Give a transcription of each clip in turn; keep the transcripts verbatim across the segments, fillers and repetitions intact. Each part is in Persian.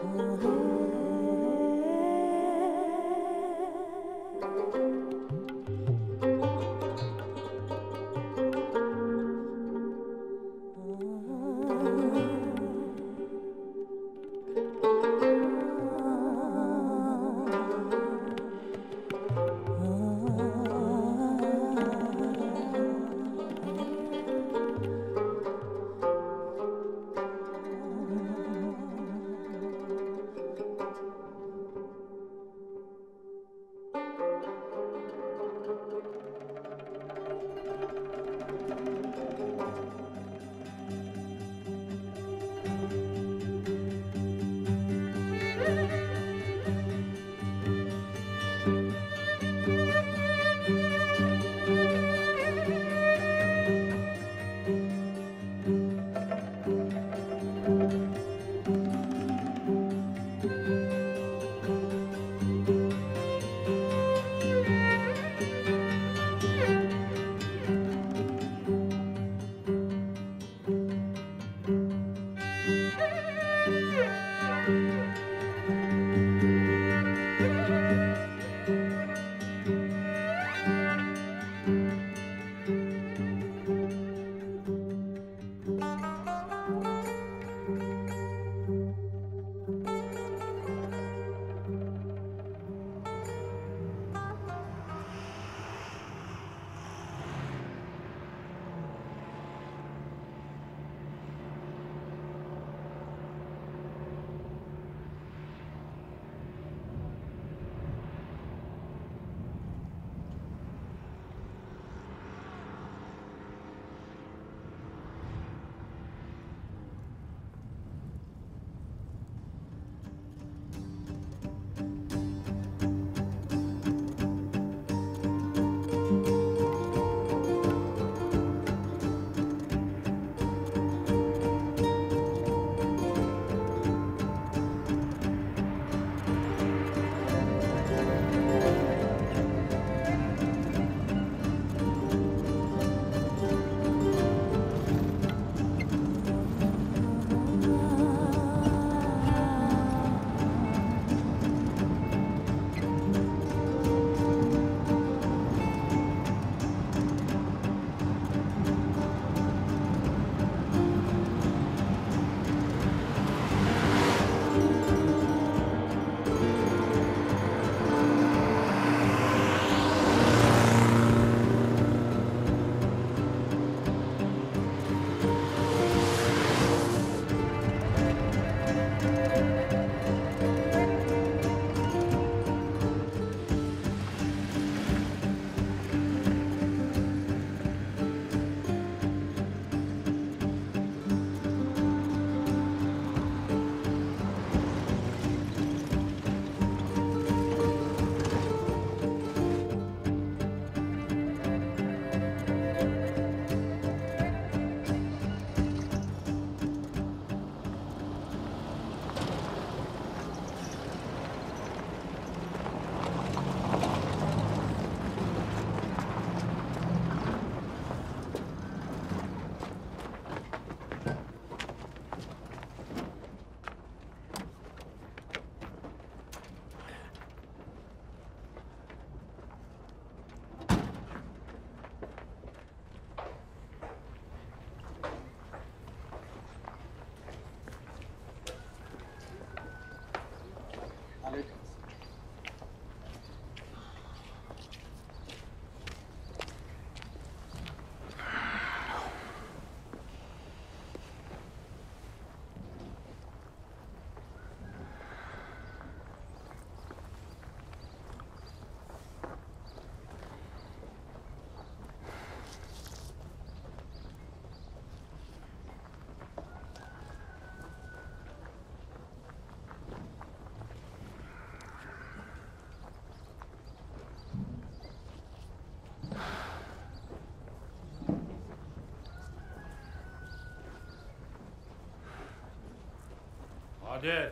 عادل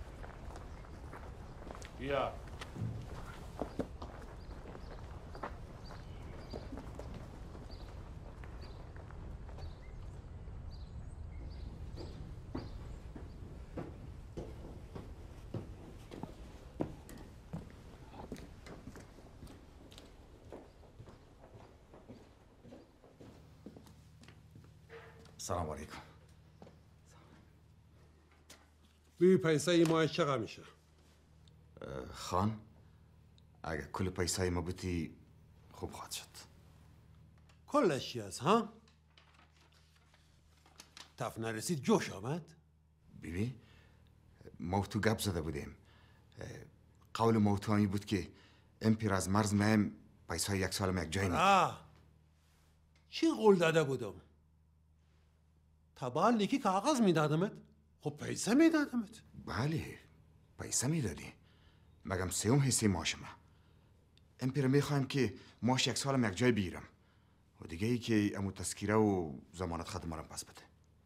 بیا. سلام علیکم. بی پیسه ای ماه چقدر میشه؟ خان اگه کل پیسه ای ما بودی خوب خواهد شد. کلش چی هست ها؟ تف نرسید جوش آمد؟ بیبی ما تو گپ زده بودیم. قول ما تو همی بود که امپیر از مرز مهم پیسه یک سالم یک جای میده. آه چی قول داده بودم؟ طبعا لیکی کاغذ میدادمت. خب پیسه میدادمت. بله پیسه میدادی. مگم سیوم حسی ماشمه. امپیر میخوایم که ماش یک سالم یک جای بگیرم و دیگه ای که امو تذکیره و ضمانت خط مرم پس بده.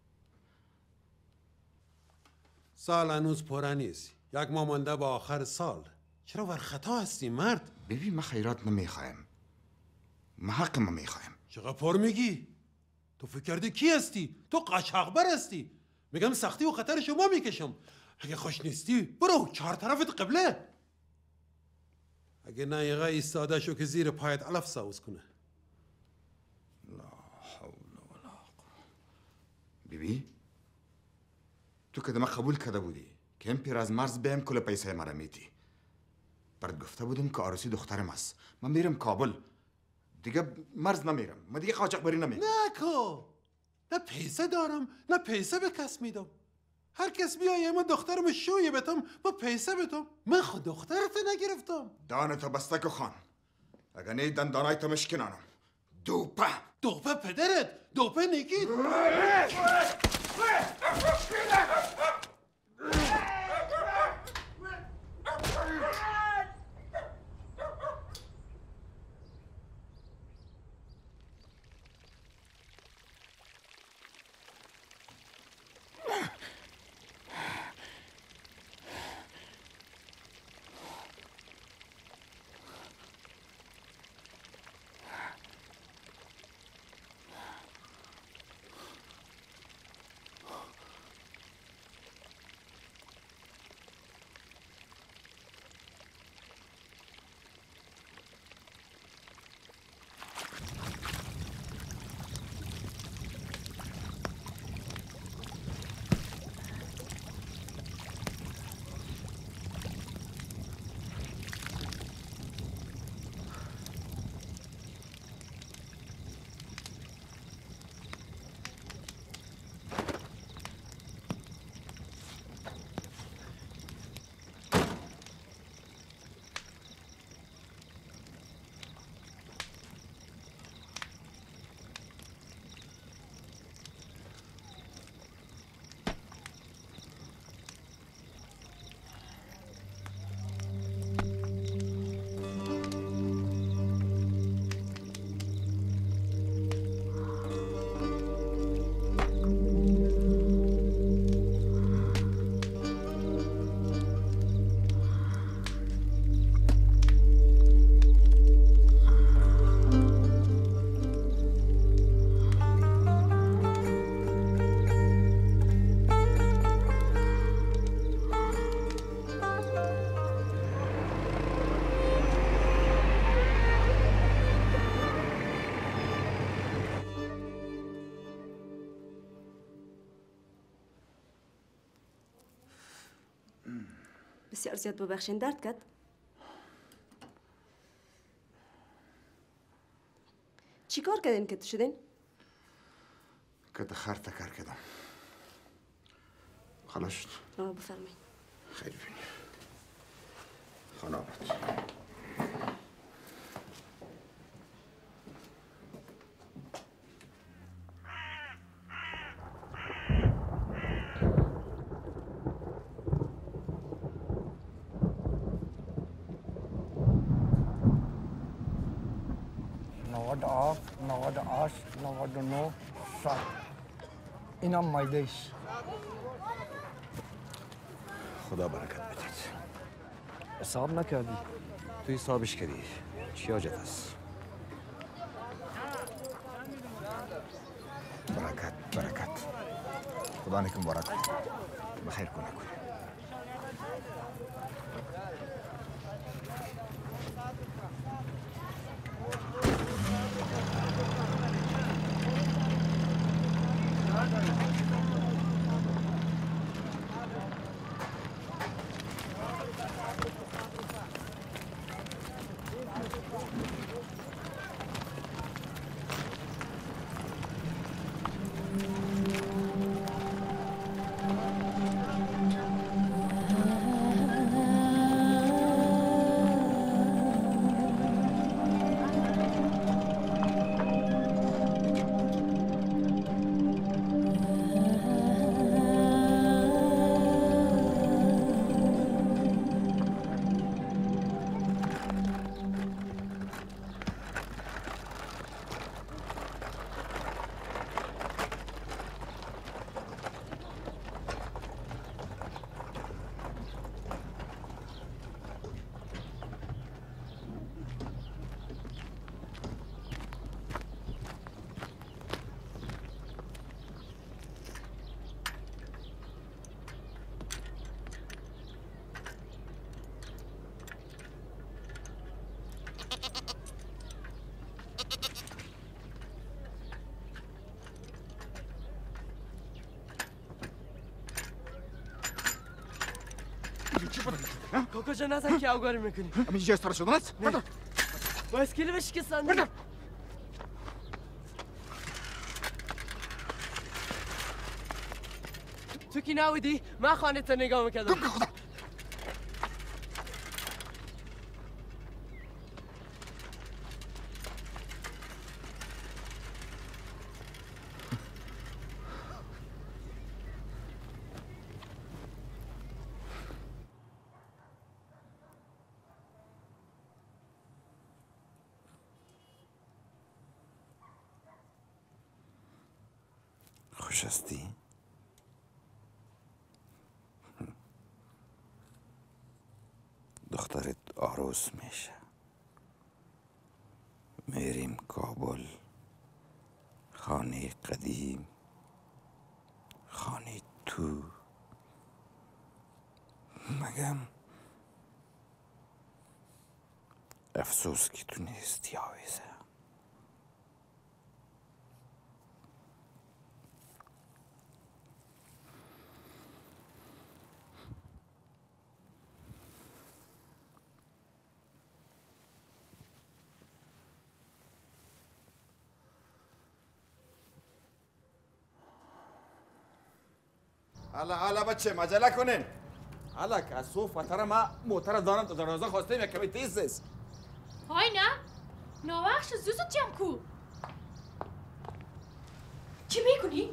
سال هنوز پره نیست. یک ماه مانده با آخر سال. چرا ور خطا هستی مرد؟ ببین ما خیرات نمیخوایم. ما حق ما میخوایم. چقدر پر میگی؟ تو فکر کردی کی هستی؟ تو قشقبر هستی. میگم سختی و خطر شما میکشم. اگه خوش نیستی برو چهار طرفت قبله. اگه نه یقه ایستاده شو که زیر پایت علف ساوز کنه. لا حول ولا قوة. بیبی تو که ما قبول کرده بودی که امپیر از مرز بهم کل پیسه مرا میدی. برات گفته بودم که عروسی دخترم است. من میرم کابل. دیگه مرز نمیرم. من دیگه قاچاقبری نمیرم. نکو. نه پیسه دارم نه پیسه به کس میدم. هر کس بیایه من دخترم شویه بتم با پیسه بتم. من خود دخترت نگرفتم. دانتو بسته که خان. اگر نه دندانای تو مشکنانم. دوپه دوپه پدرت. دوپه نگید. بسیار زیاد ببخشین درد کرد. چی کار کردین که تو شدین؟ که دخار تکار کردم. خلاص شد. آه بفرمایید. خیلی بینی. خانابت. نود آف، نود آش، نود نو، صد. اینم مایدهش. خدا برکت بدید. حساب نکردی؟ تو حسابش کردی. چی حاجت است؟ برکت برکت. خدا نکن برکت. بخیر کنه کنه. کاکا جان نزن که اوگاری میکنی. اما اینجا استاره شدن است؟ نه با اسکیلی به شکستن بردم. تو کی نبودی؟ من خانه تا نگاه میکردم. خدا خوش هستی؟ دخترت عروس میشه. میریم کابل، خانه قدیم، خانه تو. مگم افسوس که تو نیستی آویزه. حالا حالا بچه مجله کنین. حالا که از صوف و تر ما موتر دارم تا دروازه خواستیم یک کمی تیز است. های نه؟ ناوخش زوزو جمع کو. چی میکنی؟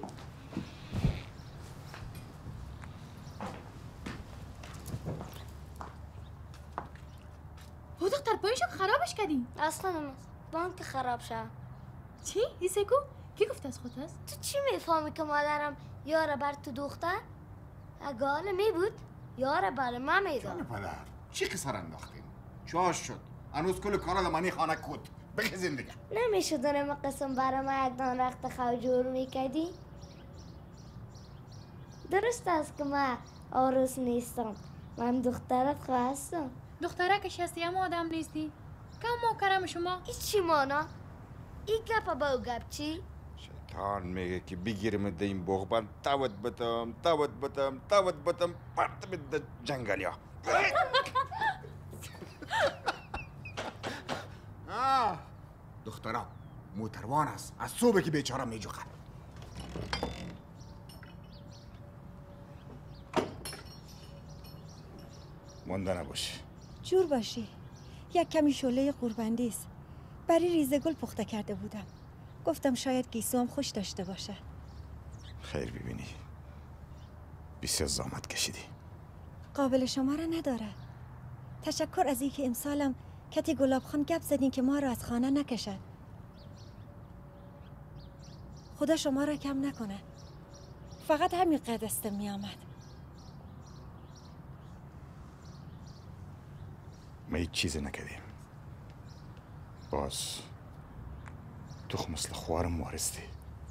او دختر پایشو خرابش کردی؟ اصلا نماز بانک خراب شد. چی؟ ایسه کو؟ کی گفت از خود است؟ تو چی میفهمی که مادرم یاره بر تو دختر؟ اگه حالا می بود یاره بر من میداد. جان پدر چی قصر انداختیم؟ چاش شد هنوز کل کارا دمانی خانه کود بگه زندگی. نمیشه دارم قسم برای ما یک دان رخت خو جور میکردی؟ درست است که من عروس نیستم، من دخترت خواستم. دخترکش هستی اما آدم نیستی؟ کم ما کرم شما؟ ای چی مانا؟ ای گپ با او گپ چی؟ شیطان میگه که بگیرم ده این بغبان تاوت بتم تاوت بتم تاوت بتم پرت بده جنگلیا. آه دخترا موتروان است از صبح که بیچاره میجوخه. مونده نباش. جور باشی. یک کمی شعله قوربندی است. برای ریزه گل پخته کرده بودم. گفتم شاید گیسو هم خوش داشته باشه. خیر ببینی بسیار زحمت کشیدی. قابل شما را نداره. تشکر از اینکه امسالم کتی گلاب خان گپ زدین که ما را از خانه نکشد. خدا شما را کم نکنه. فقط همین قد است می آمد. ما هیچ چیزی نکردیم. باز تو مثل خوارم وارستی.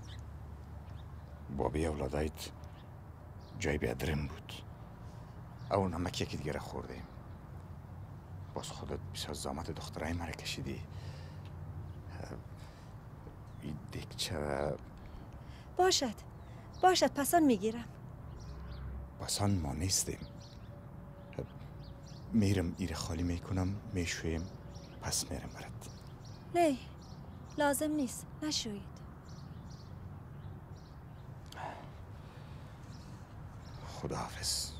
بابی اولادایت جای بیادرم بود. او نمک یکی دیگه را خوردیم. باز خودت بسیار زحمت دخترای مرا کشیدی. این دیگچه باشد. باشد پسان میگیرم. بسان ما نیستیم. میرم ایره خالی میکنم میشویم پس میرم برد. نه لازم نیست نشوید. خداحافظ.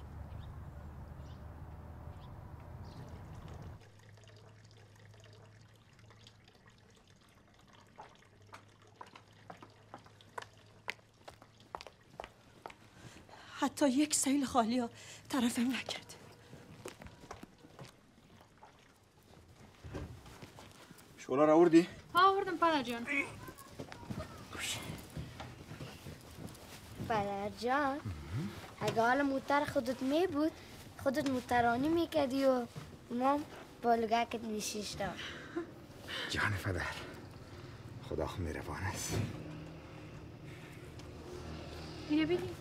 حتی یک سیل خالی ها طرفم نکرد. شولا را آوردی؟ ها آوردم پدر جان. پدر جان اگه حال موتر خودت می بود خودت موترانی میکردی و ما بالگاکت میشیشتم. جان پدر خدا خو مهربان است. اینو ببین.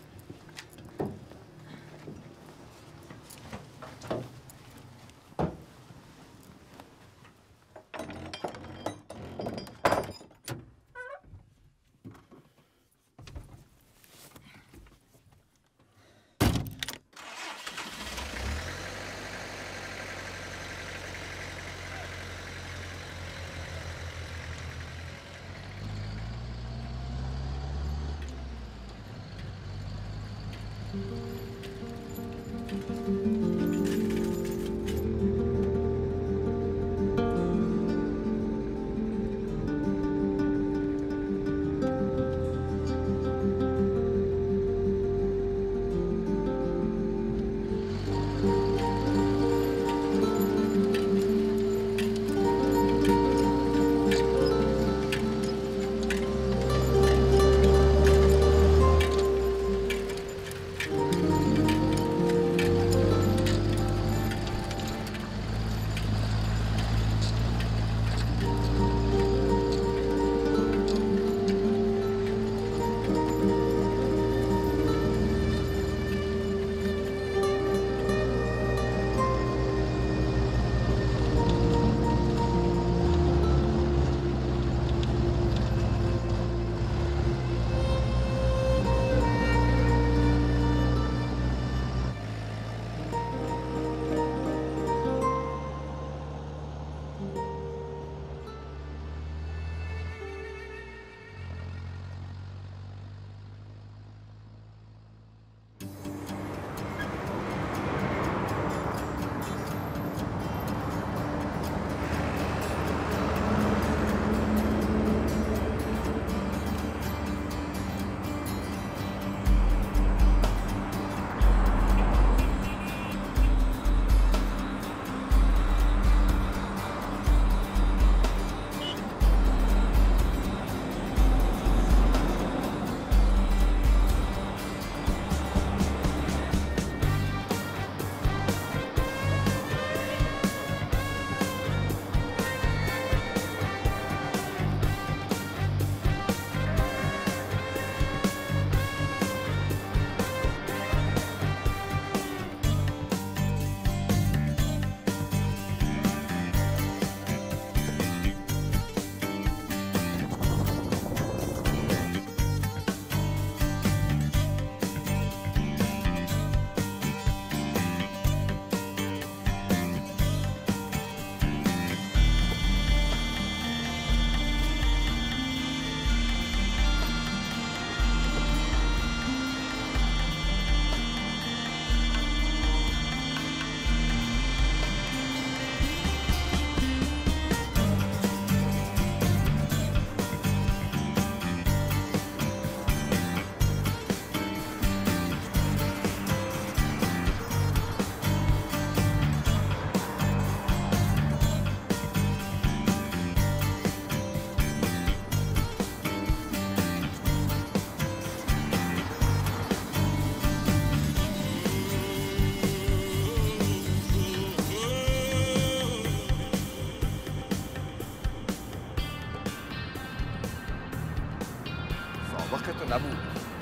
نبود.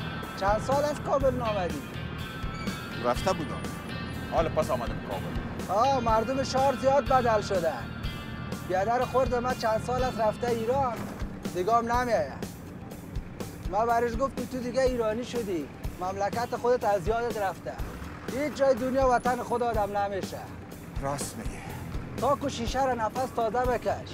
چند سال از کابل نامدی؟ رفته بودم. حالا پس آمدم کابل. آه مردم شهر زیاد بدل شدن. بیادر خورد من چند سال از رفته ایران دیگه هم نمیاید. ما برش گفت تو دیگه ایرانی شدی، مملکت خودت از یادت رفته. هیچ جای دنیا وطن خود آدم نمیشه. راست میگه. تا کو شیشه رو نفس تازه بکش.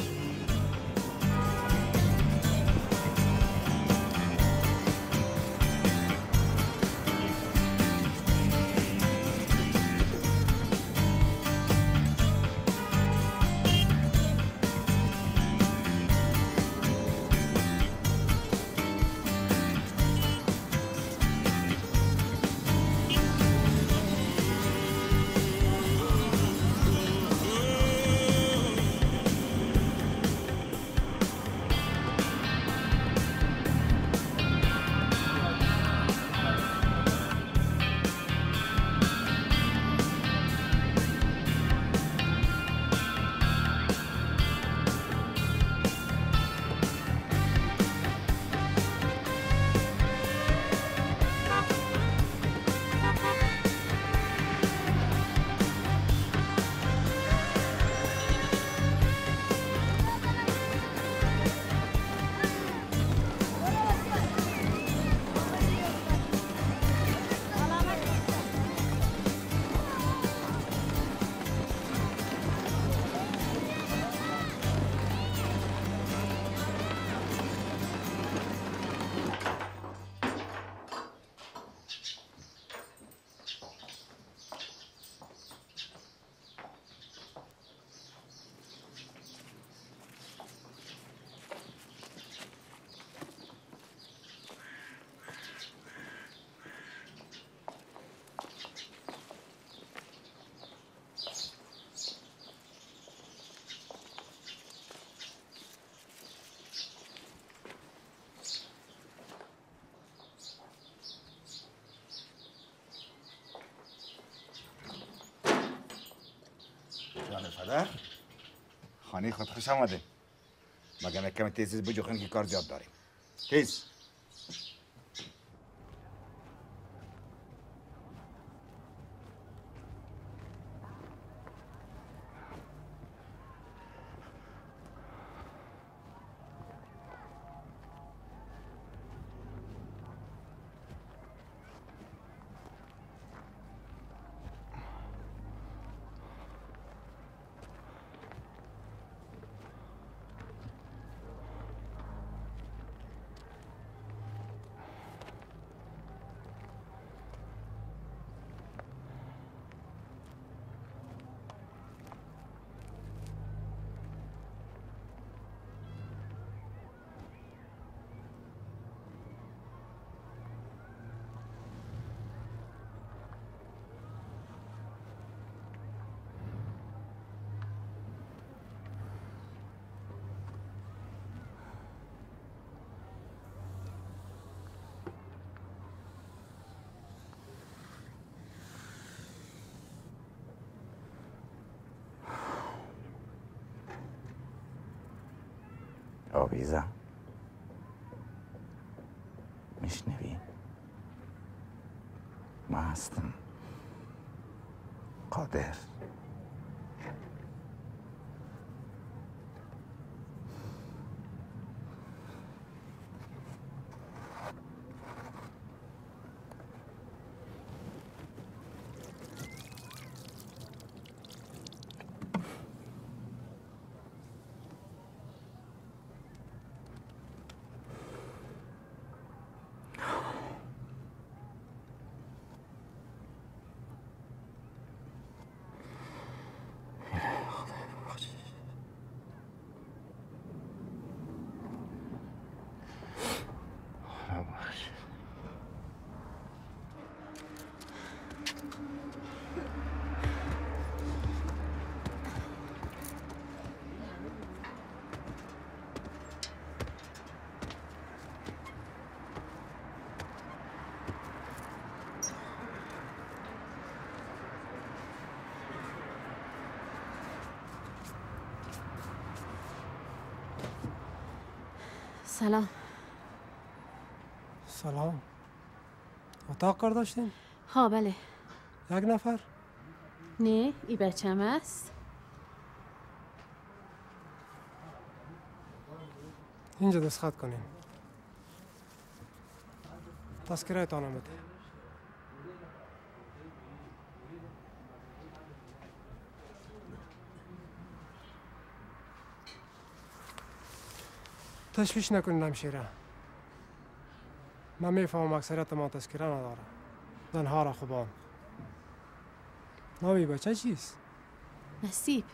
جان فدر خانه خود خوش آمده. مگه کمی تیزیز بجوخین که کار زیاد داریم. تیز. آویزا میشنوی؟ ما هستم قادر. سلام. سلام. اتاق کار داشتین؟ ها بله. یک نفر؟ نه ای بچم است. اینجا دستخط کنین. تذکره تانم بده. تشویش نکنین همشیره. من میفهمم اکثریت ما تذکره نداره. زنها را خوبان. نامی بچه چیست؟ نصیب.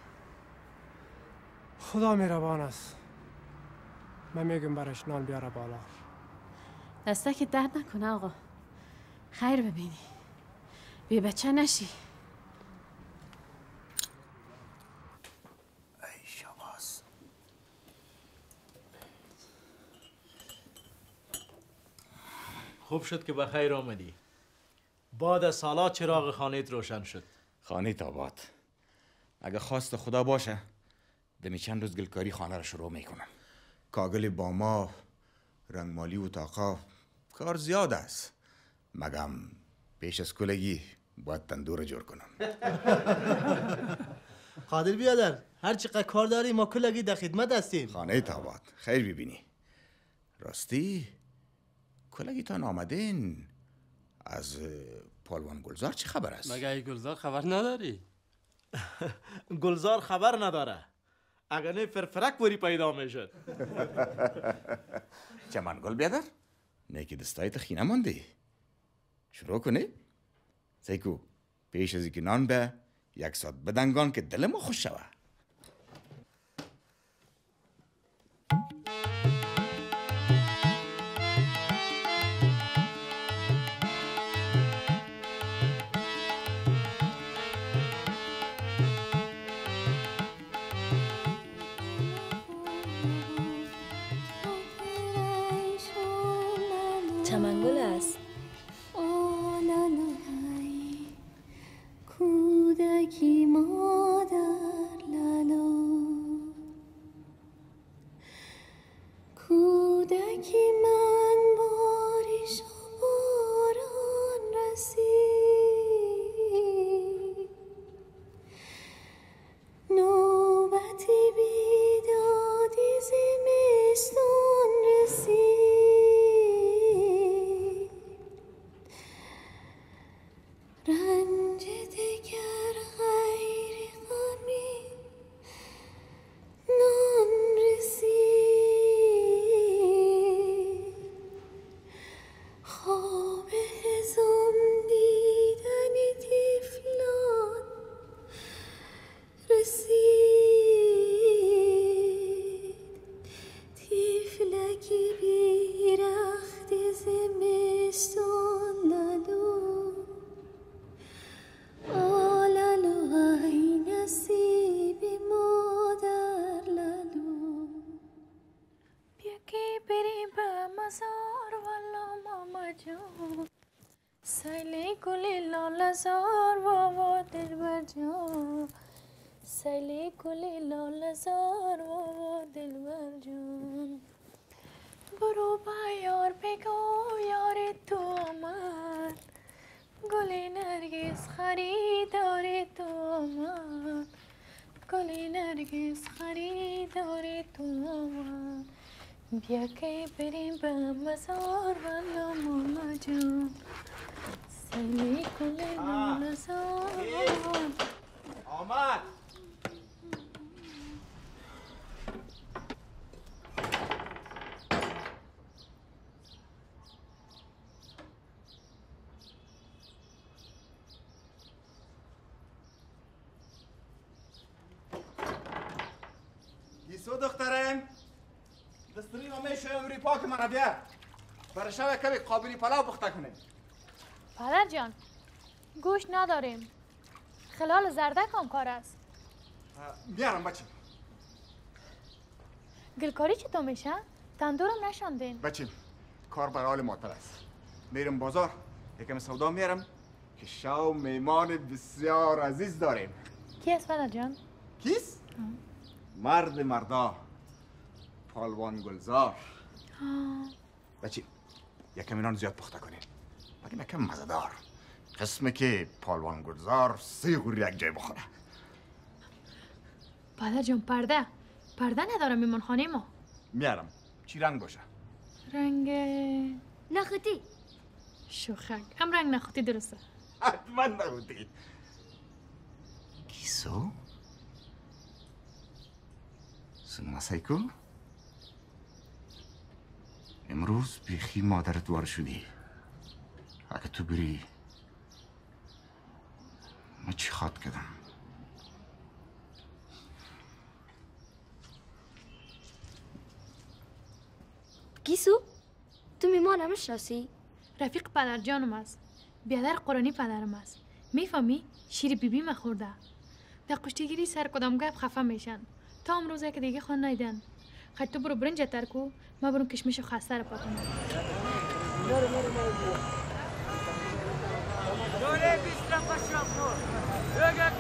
خدا مهربان است. من میگم برش نان بیاره بالا. دسته که درد نکنه آقا. خیر ببینی. بی بچه نشی. ای شباز. خوب شد که بخیر آمدی. بعد از سالات چراغ خانه‌ت روشن شد. خانه آباد. اگه خواست خدا باشه دمی چند روز گلکاری خانه را شروع میکنم. کاغل با ما، رنگمالی و تاقا کار زیاد است. مگم پیش از کلگی باید تندور جور کنم. قادر بیادر هر چقدر کار داری ما کلگی در خدمت هستیم. خانه آباد خیر ببینی. راستی کلگی تان آمدین. از پالوان گلزار چه خبر است؟ مگه ای گلزار خبر نداری؟ گلزار خبر نداره. اگر نه فرفرک وری پیدا میشد. چمن گل بیادر؟ نه که دستای تخینه مانده. شروع کنی؟ سیکو پیش از اینکه نان به یک ساعت بدنگان که دل ما خوش شوه. چمنگل است. کودکی مادر لالا کودکی من بارش و باران رسید نوبتی بیدادی زمستان رسید رنج دگر غیر غمی نان رسید خواب هزم دیدن طفلان رسید طفلکی بیرخت زمستان لالو آلالو ای نصیب مادر لالو بیا که بریم به مزار والا ماما جان سیلی گلی لالزار بابا دلبر جان سیلی گلی لالزار بابا دلبر جان برو با یار بگو یار تو آمد گلی نرگس خریدار تو آمد گلی نرگس خریدار تو آمد بیا که بریم به مزار والا ماما جان سیلی گلی لالزار آمد. گیسو دخترم دستوری همیشه امری پاک من بیار برای شب کمی قابلی پلاو پخته کنیم. پدر جان گوشت نداریم خلال زردک هم کار است. بیارم بچه. گلکاری چطور میشه؟ تندورم نشاندین. بچه کار بر حال معطل است. میرم بازار یکم سودا میارم که شو میمان بسیار عزیز داریم. کی است پدر جان؟ کیست؟ مرد مردا پالوان گلزار. بچه یکم اینان زیاد پخته کنین مگه یکم مزدار قسمه که پالوان گلزار سی غوری یک جای بخوره. پدر جان پرده پرده ندارم میمون خانه ما. میارم چی رنگ باشه؟ رنگ نخوتی شوخک هم رنگ نخوتی درسته حتما نخوتی کیسو؟ سنمسای کو؟ امروز بیخی مادرت وار شدی اگه تو بری من چی خواد کردم گیسو تو میمان همه شناسی؟ رفیق پدر جانم است بیادر قرآنی پدرم است میفهمی؟ شیر بیبی ما خورده در کشتیگیری سر کدام گپ خفه میشن تا امروزه که دیگه خون نیدن خیلی تو برو برنج ترکو ما برو کشمش و خسته رو پاکنم دوره بیست را پشم کن دوگه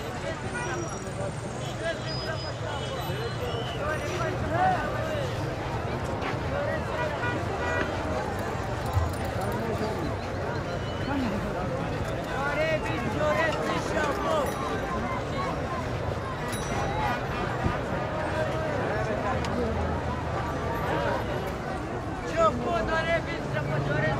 دوره بیست دوره بیشم کن چوکو دوره بیست را پشم دوره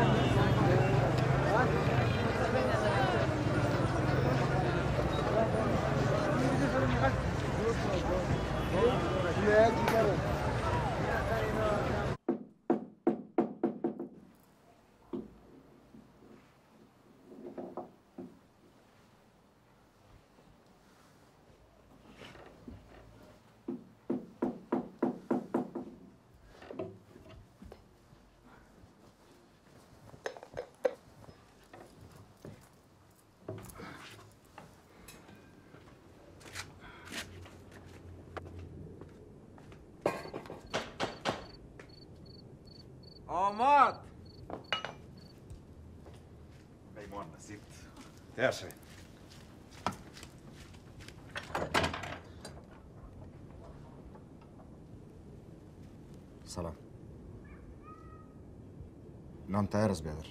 آمد میمان رسید تیار شوید سلام نان تیار است بیادر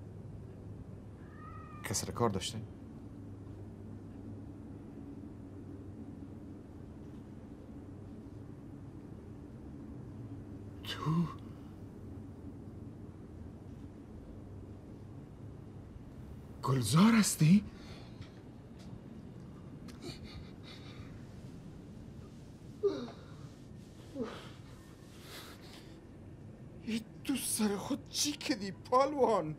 کسی کار داشته؟ تو گلزار هستی؟ ای تو سر خود چی کدی پالوان؟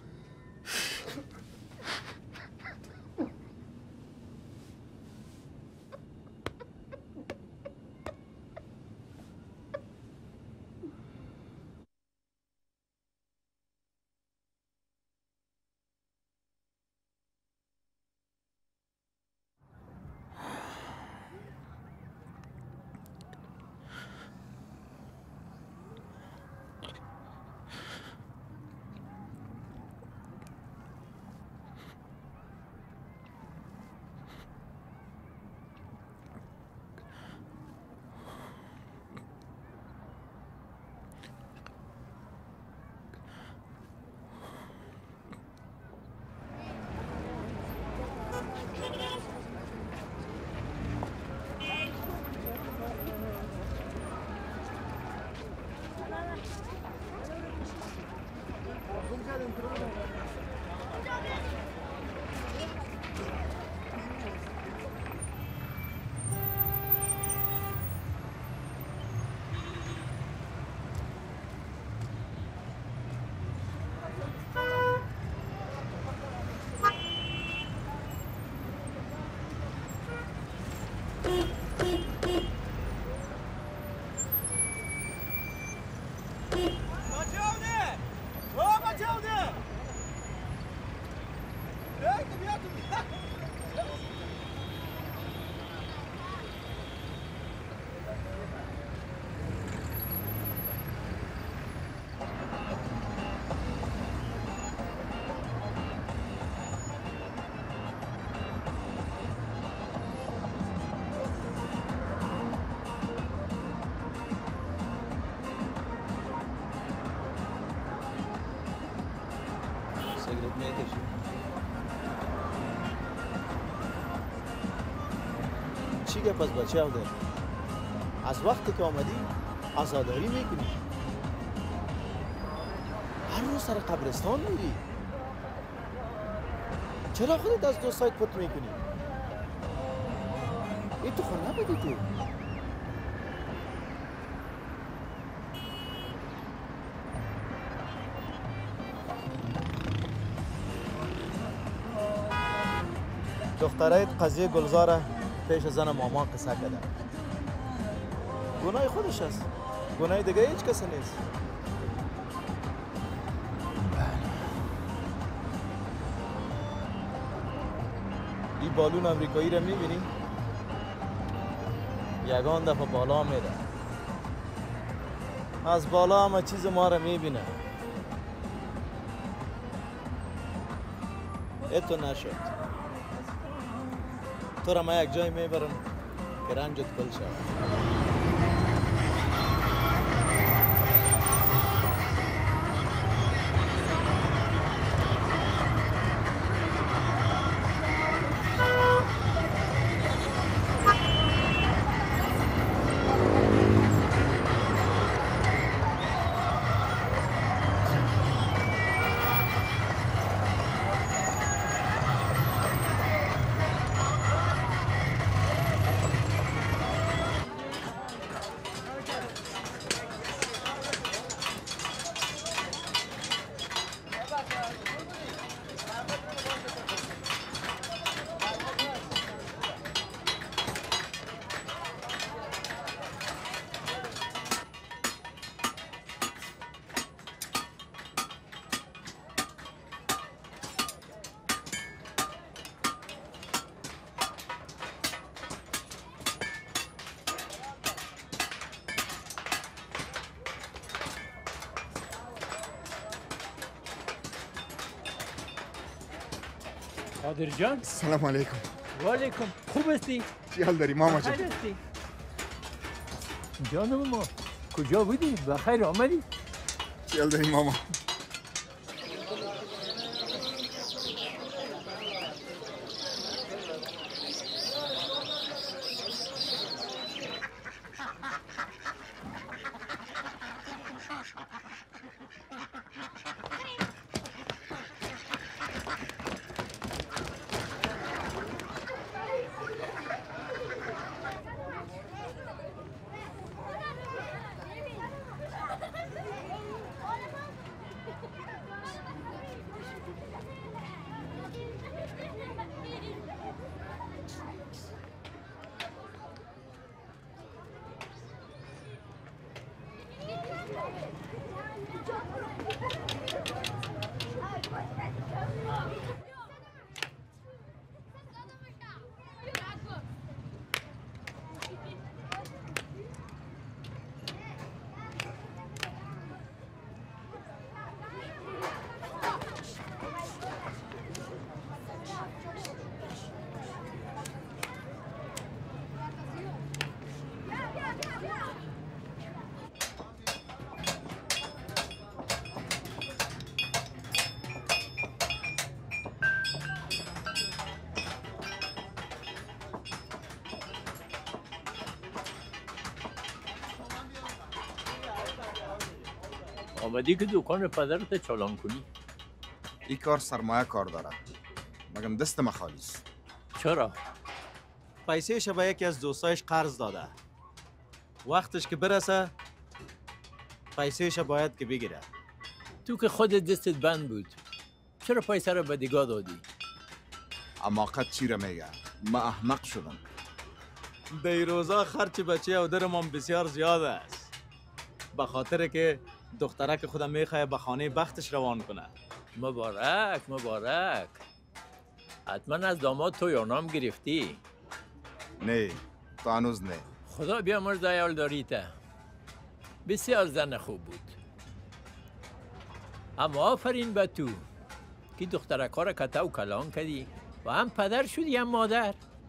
چی گپ از بچه او ده؟ از وقتی که آمدی عزاداری میکنی هر روز سر قبرستان میری؟ چرا خودت از دو سایت پت میکنی؟ این تو خود نبودی تو. دخترایت قضیه گلزاره پیش زن ماما قصه کرده. گناه خودش است. گناه دیگه هیچ کسی نیست. این بالون امریکایی را میبینی؟ یگان دفعه بالا میره. از بالا همه چیز ما را میبینه. ایتو نشد. تو را ما یک جای میبرم که رنجت کل شد. قادر جان سلام علیکم. و علیکم. خوب هستی؟ چی حال داری ماما جان؟ بخیر هستی؟ جانم ما کجا بودی؟ بخیر آمدی؟ چی حال داری ماما؟ آمدی که دکان پدرت چالان کنی؟ این کار سرمایه کار داره. مگم دست ما خالی است. چرا؟ پیسهش به یکی از دوستایش قرض داده. وقتش که برسه پیسهش باید که بگیره. تو که خودت دستت بند بود، چرا پیسه رو به دیگاه دادی؟ اماقت چی را میگه؟ ما احمق شدم. دیروزا خرچ بچه او درمان بسیار زیاد است. به خاطر که دخترک خودم میخواه به خانه بختش روان کنه. مبارک مبارک. حتما از داماد تو یارنام گرفتی؟ نه تو هنوز نه. خدا بیامرز ایال داریته. بسیار زن خوب بود. اما آفرین به تو که دخترک ها را کتا و کلان کردی و هم پدر شدی هم مادر.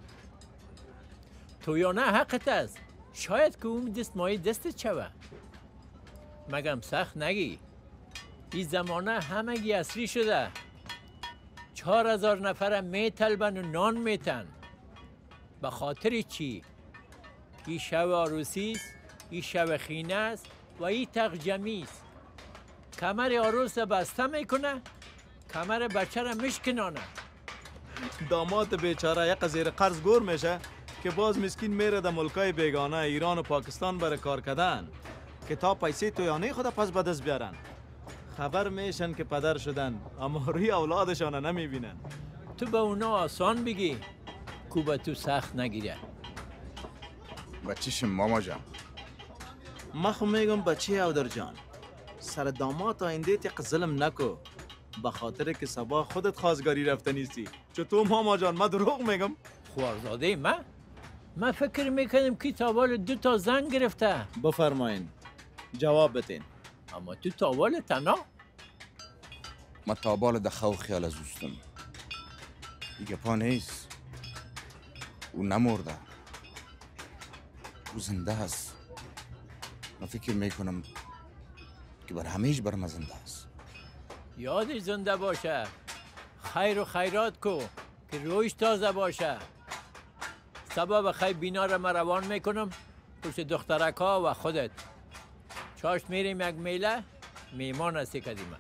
تو یا نه حقت است. شاید که اون دست مایی دستت شوه. مگم سخت نگی. این زمانه همگی اصری شده. چهار هزار نفر میطلبن و نان میتن. به خاطر چی؟ این شب عروسی است، این شب خینه است و این تق جمی است. کمر عروس بسته میکنه، کمر بچه را میشکنانه. داماد بیچاره یک زیر قرض گور میشه که باز مسکین میره در ملکای بیگانه ایران و پاکستان برای کار کردن که تا پیسه تویانه خدا پس به دست بیارن. خبر میشن که پدر شدن اما روی اولادشان نمیبینن. تو به اونا آسان بگی کو به تو سخت نگیره. بچیشم ماما جان. ما خو میگم بچه اودر جان، سر داماد آینده یک ظلم نکو، به خاطر که سبا خودت خواستگاری رفته نیستی. چطور ماما جان؟ من دروغ میگم؟ خوارزاده من؟ من فکر میکنم که تاوال دو تا زن گرفته. بفرمایین جواب بتین. اما تو تاوال تنها؟ ما تابال دخو خیال از اوستم. دیگه پا نیست. او نمرده. او زنده هست. من فکر میکنم که بر همیش بر من زنده است. یادش زنده باشه. خیر و خیرات کو که رویش تازه باشه. سبا بخیر بینا را من روان میکنم پشت دخترکا و خودت. چاش میریم یک میله میمان هستی کدیمه.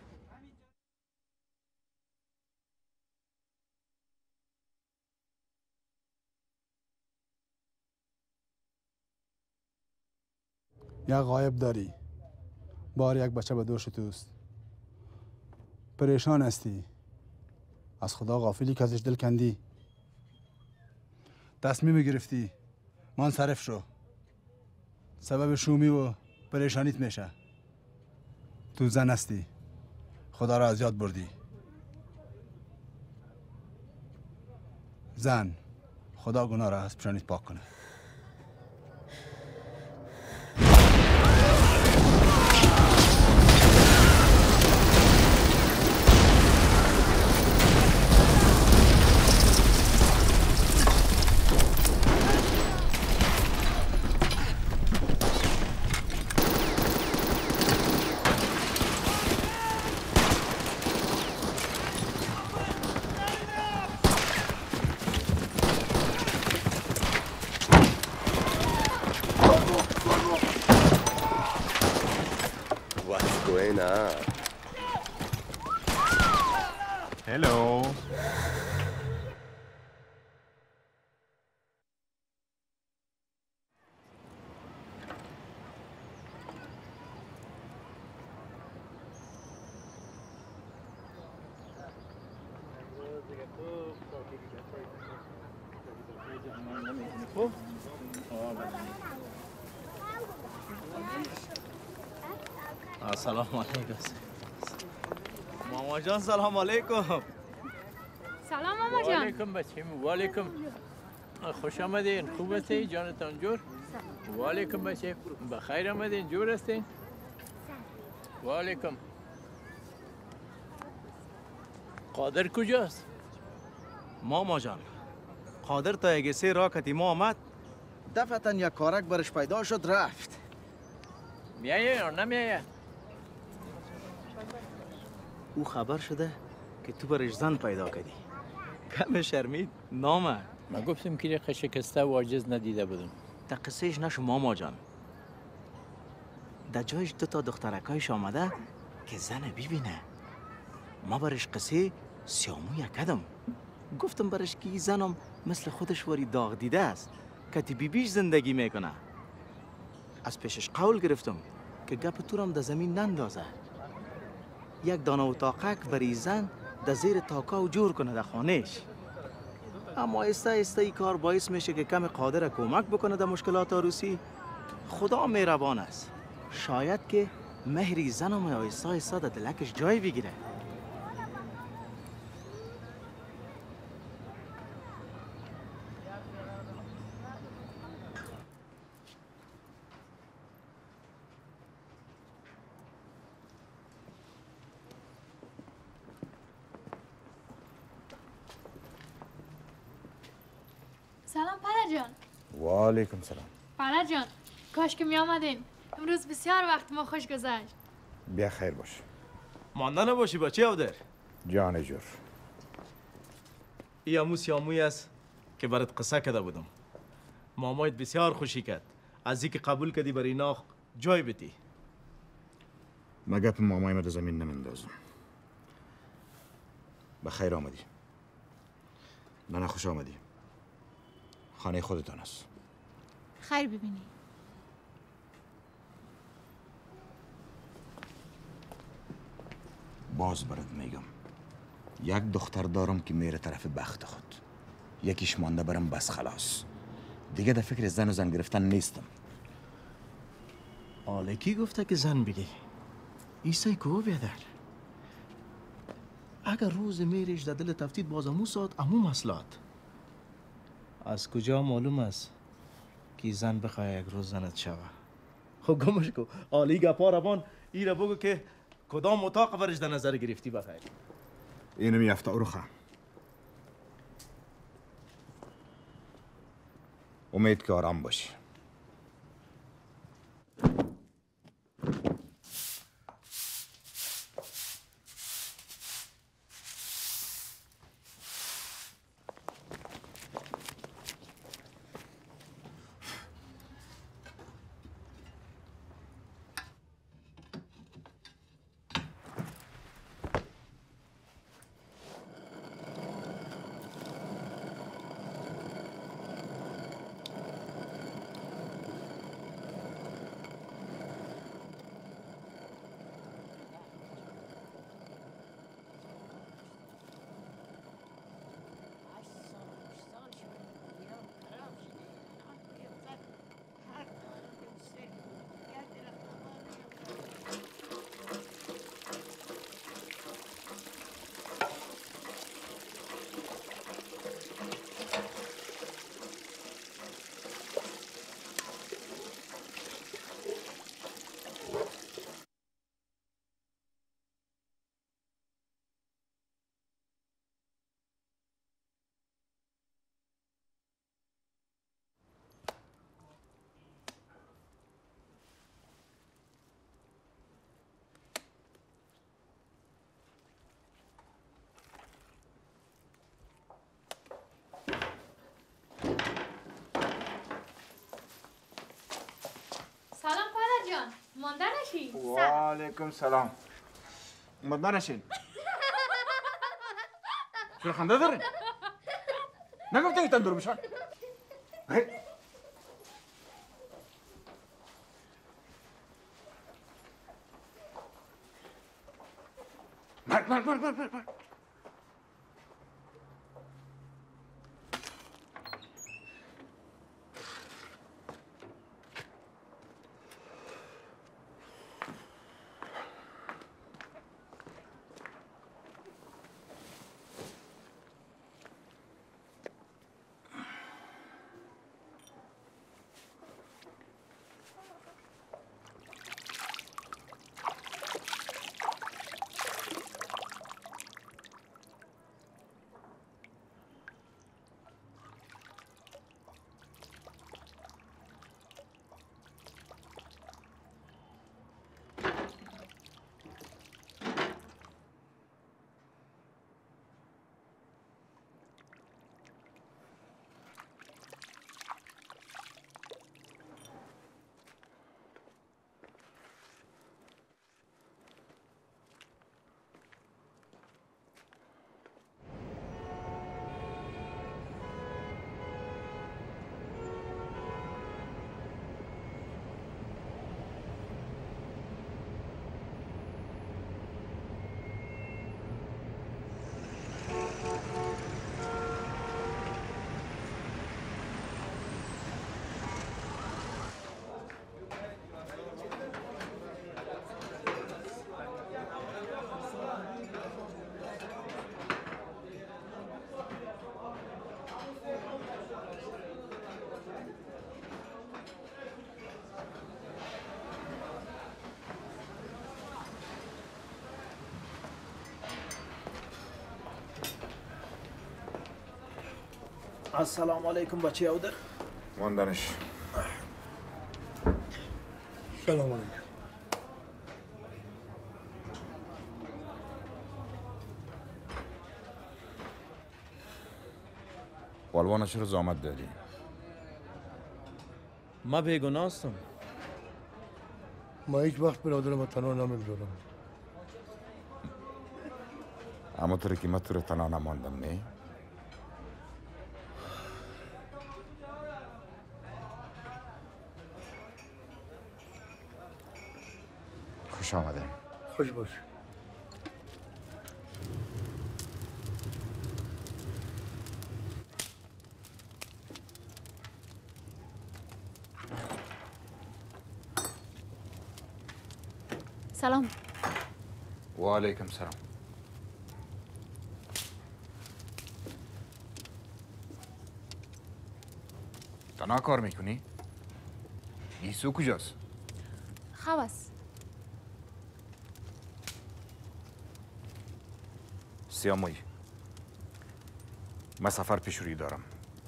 یک غایب داری، بار یک بچه به دوش توست. پریشان هستی، از خدا غافلی که ازش دل کندی. تصمیم گرفتی منصرف شو، سبب شومی و پریشانیت میشه. تو زن هستی، خدا را از یاد بردی. زن، خدا گناه را از پیشانیت پاک کنه. Hello. سلام علیکم. ماما جان سلام علیکم. سلام ماما جان. وعلیکم بچیم. وعلیکم. خوش آمدین. خوب هستی جانتان جور؟ وعلیکم بچه. بخیر آمدین. جور هستین؟ وعلیکم. قادر کجاست؟ ماما جان قادر تا یک سه را کتیما آمد دفعتا یک کارک برش پیدا شد رفت. میایه یا نمیایه؟ او خبر شده که تو برش زن پیدا کردی. کم شرمید نامه. من گفتم که رقه شکسته و عاجز ندیده بودم. تا قصهش نشو ماما جان. در جایش دو تا دخترکایش آمده که زن ببینه. ما برش قصه سیامو یکدم. گفتم برش که زنم مثل خودش واری داغ دیده است که تی بی بیش زندگی میکنه. از پیشش قول گرفتم که گپ تورم در زمین نندازه. یک دانه اتاقک بری زن در زیر تاکاو جور کنه در خانهش. اما ایسته ایسته ای کار باعث میشه که کم قادر کمک بکنه در مشکلات عروسی. خدا مهربان است. شاید که مهری زنم ایسته ایسته در دلکش جای بگیره. سلام پدر جان. و علیکم سلام. پدر جان کاش که می آمدین. امروز بسیار وقت ما خوش گذشت. بیا خیر باش. مانده نباشی بچه اودر. جان جور. ای امو سیاموی است که برات قصه کرده بودم. مامایت بسیار خوشی کرد از اینکه قبول کردی برای اینا جای بدی. ما گپ مامای ما در زمین نمندازم. بخیر آمدی. نه خوش آمدی. خانه خودتان است. خیر ببینی. باز برات میگم یک دختر دارم که میره طرف بخت خود، یکیش مانده برم بس خلاص. دیگه در فکر زن و زن گرفتن نیستم. آله کی گفته که زن بگی؟ ایسای کو بیادر. اگر روز میریش در دل تفتید باز امو ساعت امو مسلات. از کجا معلوم است که زن بخواه یک روز زنت شوه؟ خب گمش کو آلی گپا روان ای را بگو که کدام اتاق ورش در نظر گرفتی بخیر. اینو میافته اروخه. امید که آرام باشی. سلام پدر جان، مانده نشی؟ و علیکم سلام. مانده نشین. چرا خنده دارین؟ نگفته ایتان دور بشن؟ مرد مرد مرد مرد مرد السلام علیکم بچه اودر. ماندنش. سلام علیکم. والوانه چرا زامت دادی؟ ما بیگناه هستم. ما هیچ وقت برادرم تنها نمیگذارم. اما طوری که من تو رو تنها نماندم نه؟ خوش آمده. خوش باش. سلام. و علیکم سلام. تنها کار میکنی؟ گیسو کجاست؟ خواست. سیاموی من سفر پیش روی دارم.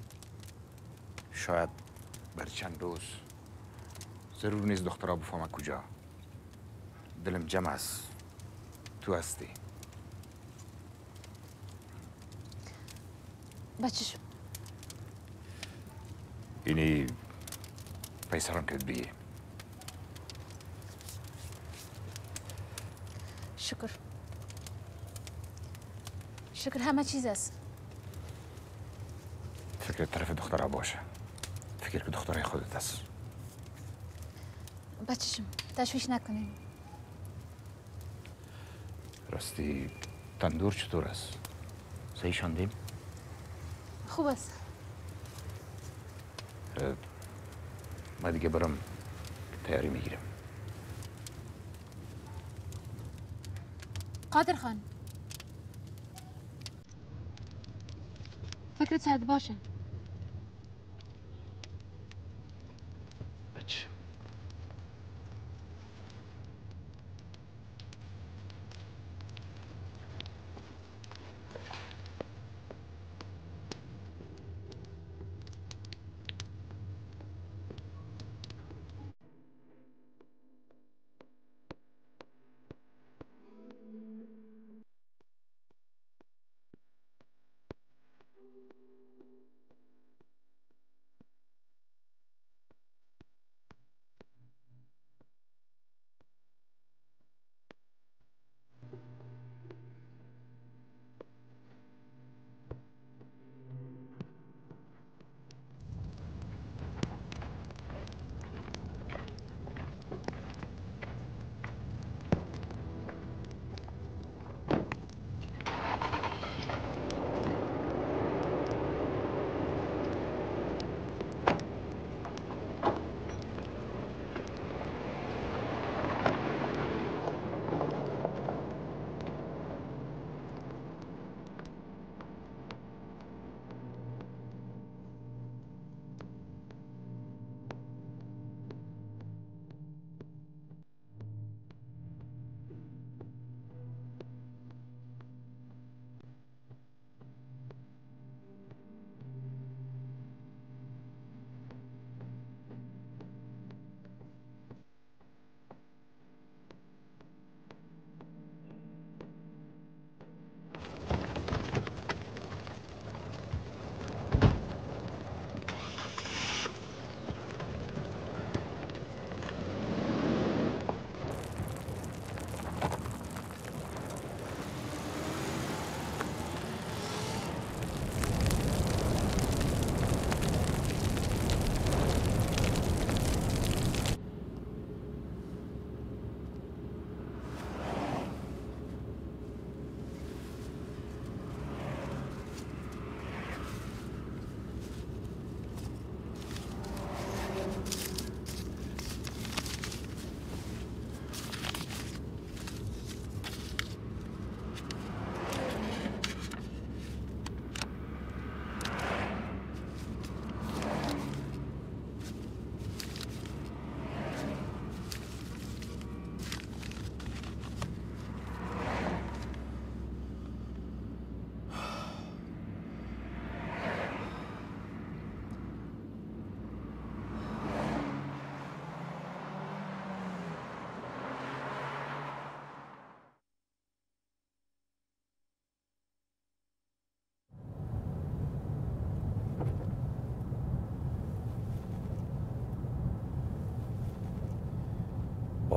شاید بر چند روز ضرور نیست دخترها بفهمه کجا. دلم جمع است. تو هستی. بچشم. اینی پیسران کرد بیه. شکر. شکر همه چیز است. فکر طرف دخترها باشه. فکر که دخترای خودت است. بچشم تشویش نکنین. راستی تندور چطور است؟ صحیح شاندیم؟ خوب است. من دیگه برم تیاری میگیرم. قادر خان فکرت سرد باشه. بچه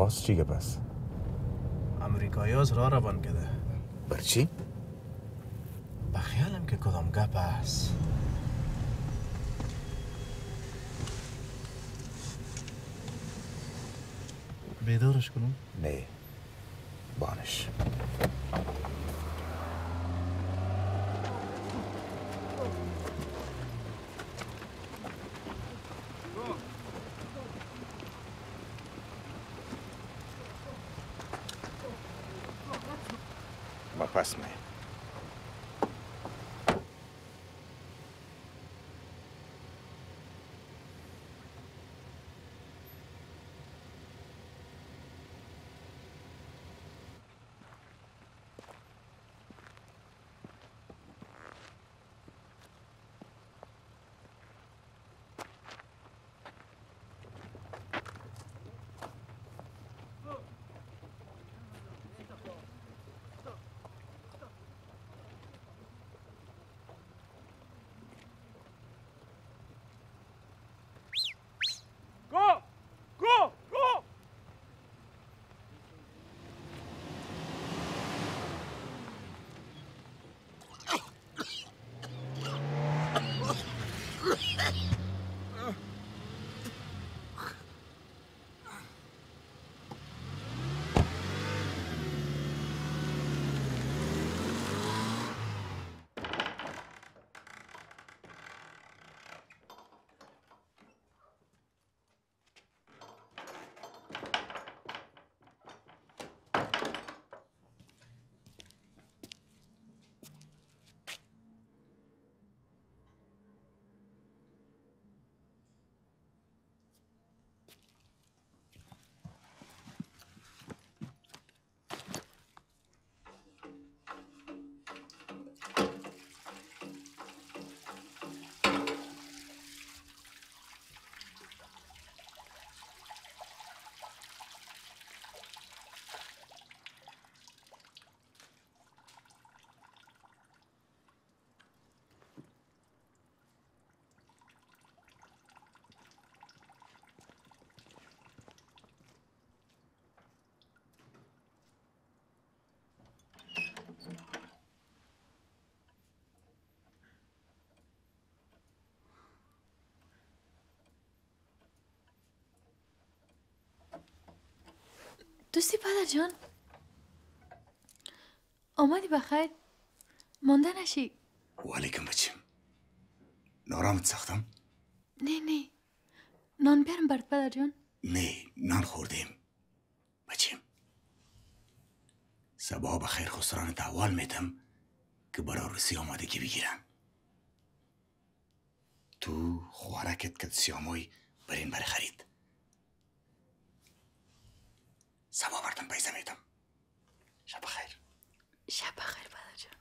باز چیگه پس؟ امریکایی ها راه روان کرده. برچی؟ بخیالم که کدام گپ است. بیدارش کنم؟ نه بانش ما پس می دوستی پدر جان آمدی بخیر مانده نشی. وعلیکم بچیم نارامت ساختم؟ نه نه نان بیارم برد پدر جان. نه نان خوردیم بچیم سبا بخیر خسران احوال میدم که برای روسی آمادگی بگیرن. تو خوارکت کت سیاموی برین برای خرید. سبا بردم پیزه میدم. شب بخیر. شب بخیر پدر جان.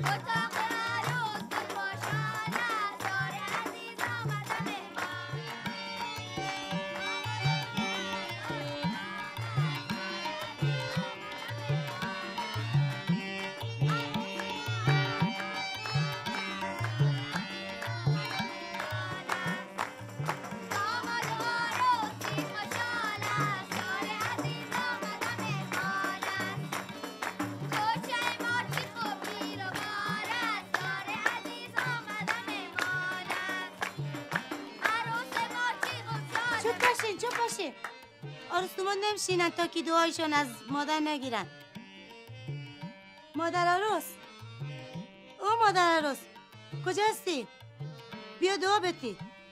آرستومان نمیشینن تا که دعایشان از مادر نگیرن. مادر عروس، او مادر عروس کجا هستی؟ بیا دعا بتی.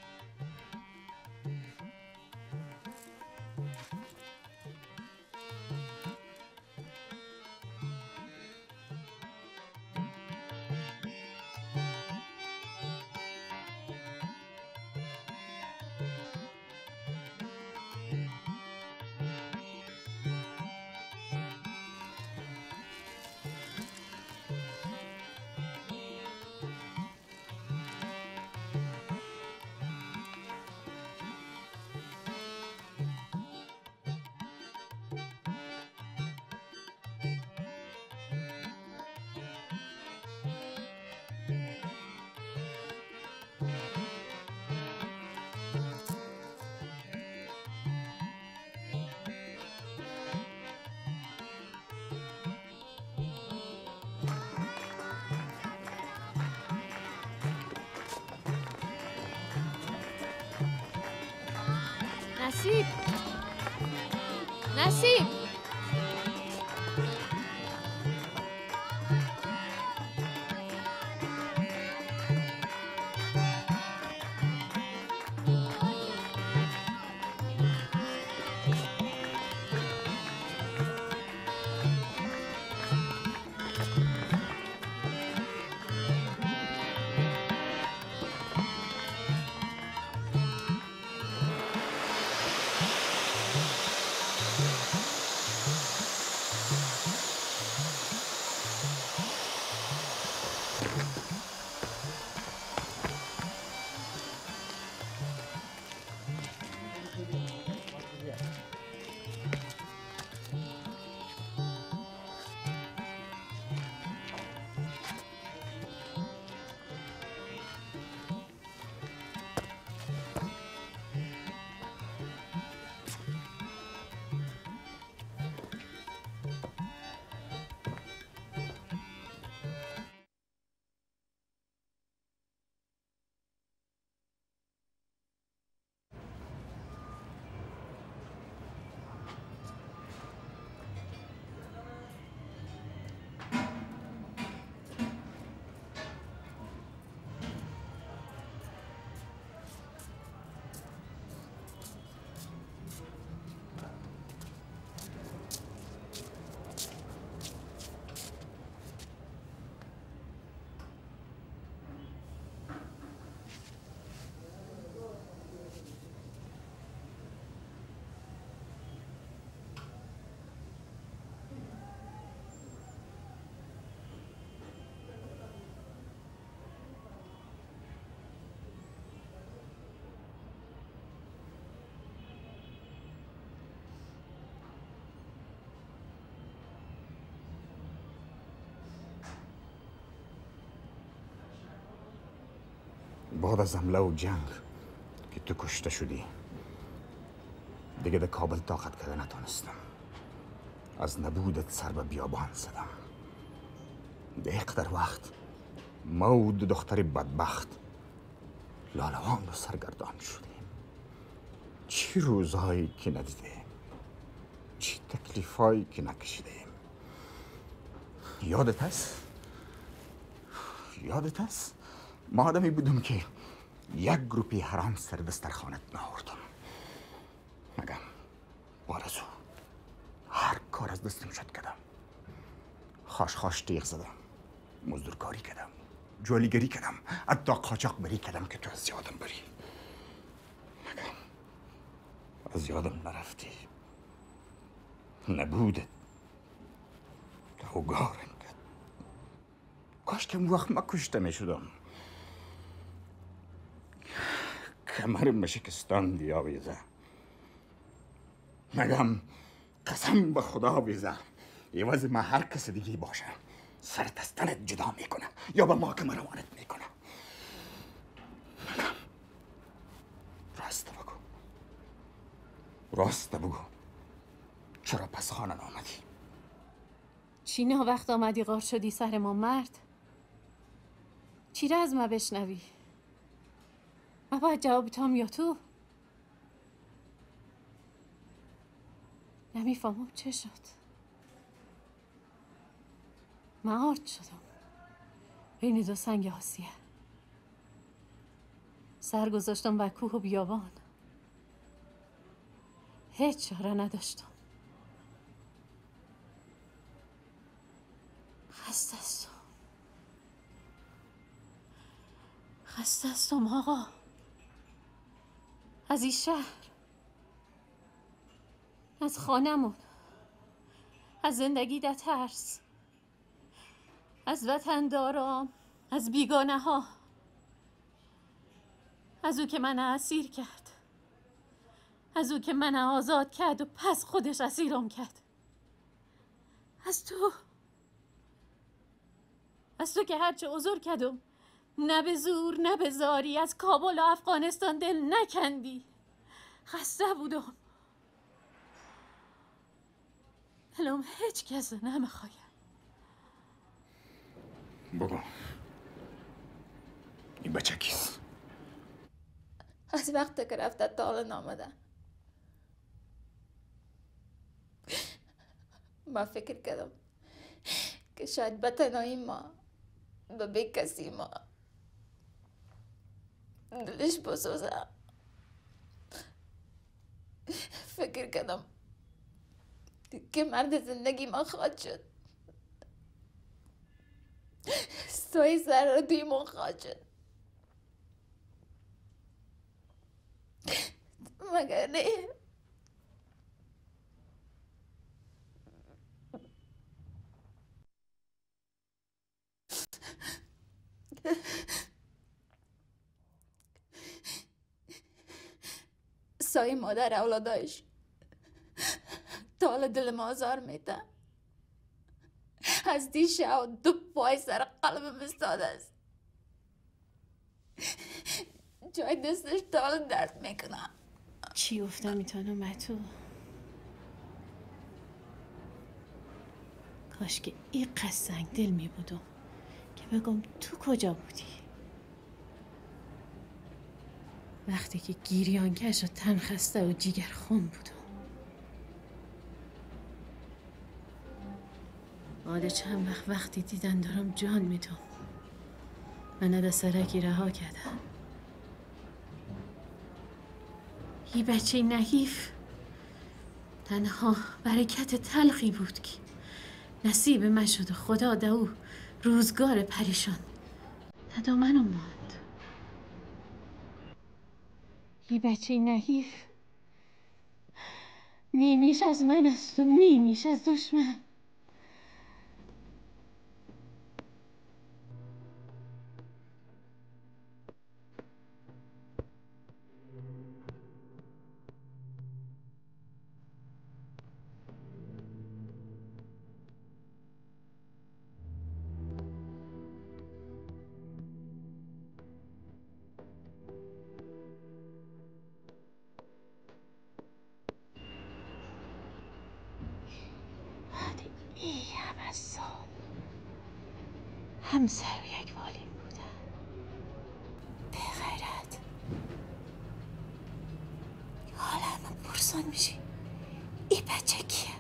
نصیب نصیب بعد از حمله و جنگ که تو کشته شدی دیگه در کابل طاقت کرده نتونستم. از نبودت سر به بیابان زدم. دقیق در وقت ما و دو دختر بدبخت لالوان و سرگردان شدیم. چی روزهایی که ندیدیم، چی تکلیفهایی که نکشیدیم. یادت هست؟ یادت هست؟ ما آدمی بودم که یک گروپی حرام سر دسترخوانت ناوردم. مگم آرزو هر کار از دستم شد کردم. خاش خاش تیغ زدم، مزدورکاری کردم، جوالیگری کردم، حتی قاچاق بری کردم که تو از یادم بری. مگم از یادم نرفتی. نبودت اوگارم کرد، کاش که اون وقت من کشته می شدم. کمرم به شکستان دی آویزه. مگم قسم به خدا آویزه عوض ما هر کس دیگه باشه سر دستنت جدا میکنه یا به محکمه روانت میکنه. مگم راست بگو راست بگو چرا پس خانه نامدی؟ چی نه وقت آمدی غار شدی سر ما مرد؟ چی را از ما بشنوی؟ ما باید جواب تام یا تو؟ نمیفهمم چه شد. من آرد شدم بین دو سنگ آسیه. سر گذاشتم بر کوه و بیابان. هیچ چاره نداشتم. خسته هستم خسته هستم آقا. از این شهر، از خانمون، از زندگی در ترس، از وطن دارم، از بیگانه ها، از او که من اسیر کرد، از او که من آزاد کرد و پس خودش اسیرم کرد، از تو از تو که هرچه عذر کردم نه به زور نه به زاری از کابل و افغانستان دل نکندی. خسته بودم. دلم هیچ کس نمیخوایم. بگو این بچه کیست؟ از وقت که رفته تا حالا نامده. ما فکر کردم که شاید به تنهایی ما به بی کسی ما دلش بسوزه. فکر کردم که مرد زندگی ما خواهد شد. سایه سر دوی ما خواهد شد. مگر نه؟ سایه مادر اولادایش تا حالا دل ما آزار میده. از دیشه و دو پای سر قلبم استاده است. جای دستش تا حالا درد میکنه. چی افتم میتونم به تو؟ کاش که این قصد سنگ دل میبودم که بگم تو کجا بودی وقتی که گیریان کش و تن خسته و جیگر خون بودم. آده چند وقت وقتی دیدن دارم جان میدم. من از سرکی رها کردم. یه بچه نحیف تنها برکت تلخی بود که نصیب من شد. خدا ده او روزگار پریشان تدا منو ماند. یه بچه نحیف نیمیش از من است و نیمیش از دشمن. ای همه سال همسر و یک والیم بودن. به غیرت حالا همه پرسان میشی ای بچه کیه؟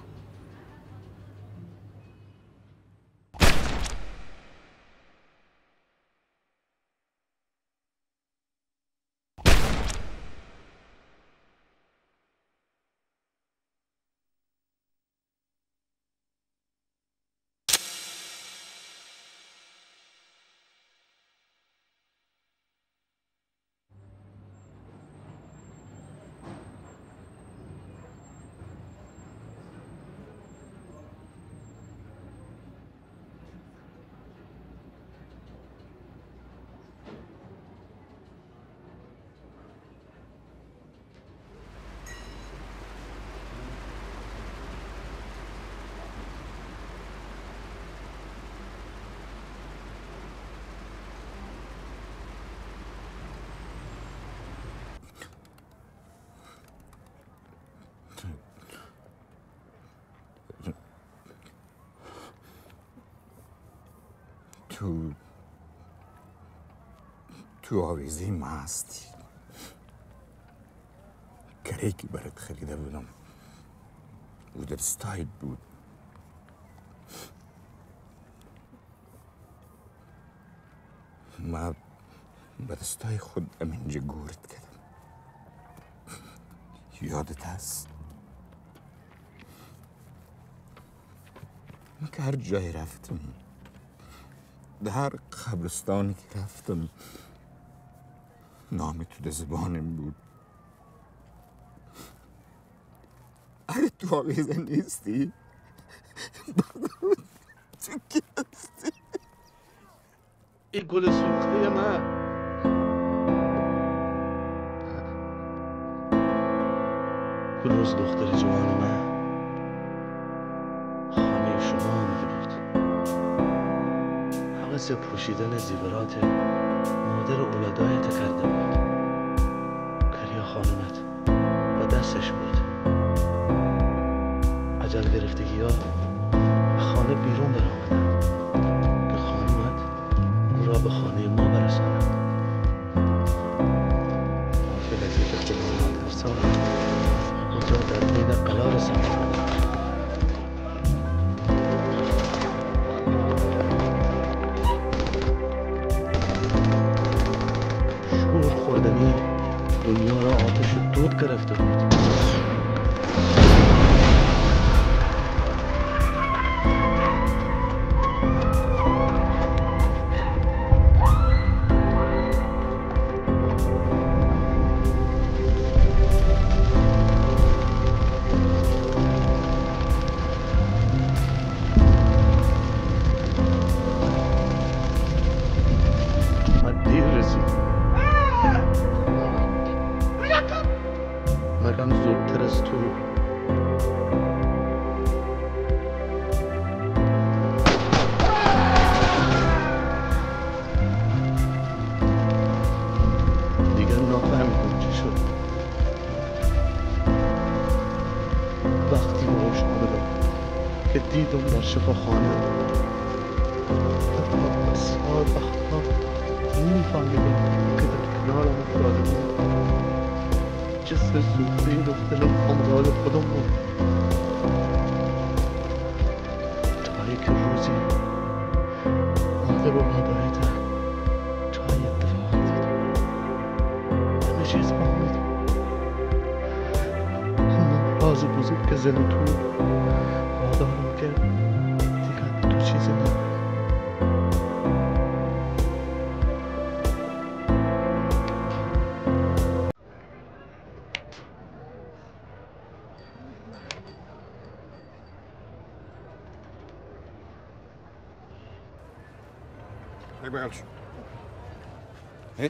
تو تو آویزه ما هستی. کریکی برات خریده بودم او در ستایل بود. ما به دستای خود امینجا گورد کردم. یادت هست؟ من که هر جای رفتم، در هر قبرستانی که رفتم، نام تو در زبانم بود. اگه تو آویزه نیستی، بگو تو کی هستی؟ این گل سوخته من گلوز دختر جوان من خانه شما آمده بود. حوث پوشیدن زیورات مادر اولادایت کرده بود. کریا خانمت با دستش بود. عجل گرفتگی ها خانه بیرون برآمدند که خانمت او را به خانه ما برساند. حافظ از یک اختلال در سال خود را در بین قلا رساند. شور خوردنی دنیا را آتش دود گرفته بود. بغل شو. ايه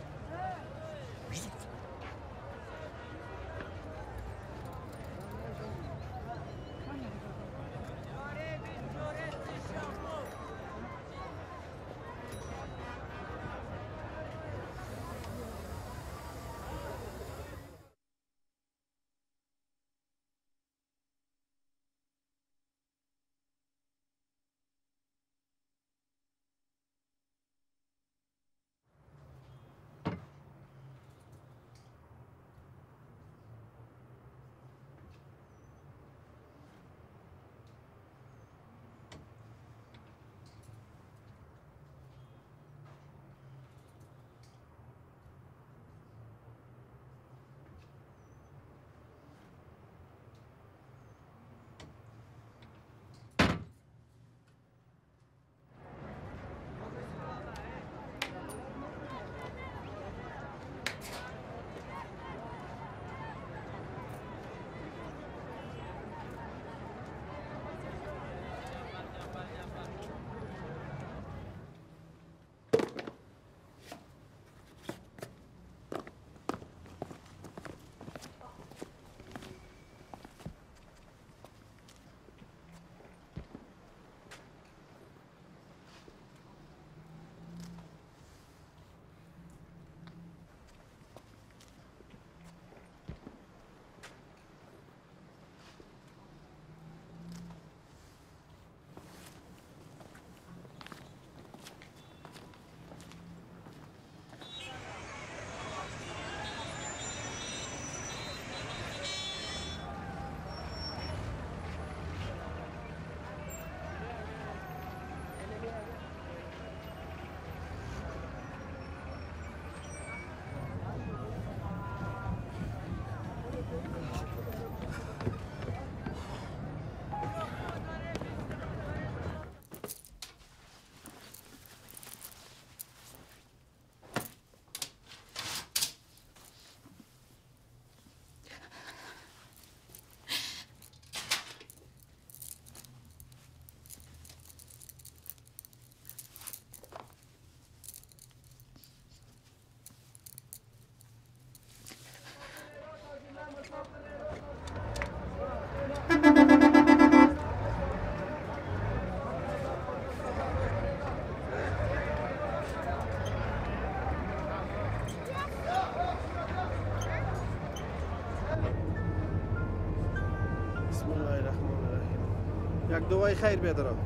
یک دوای خیر بیادرم.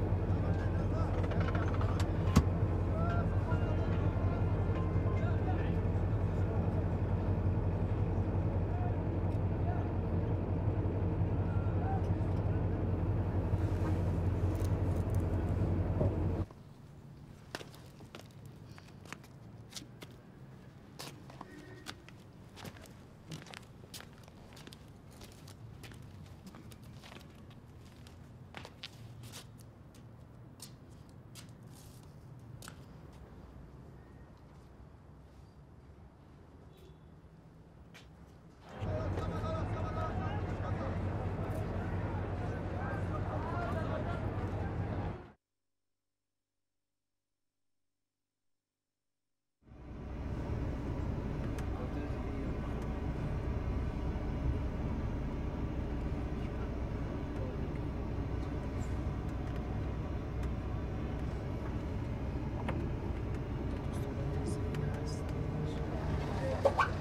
What?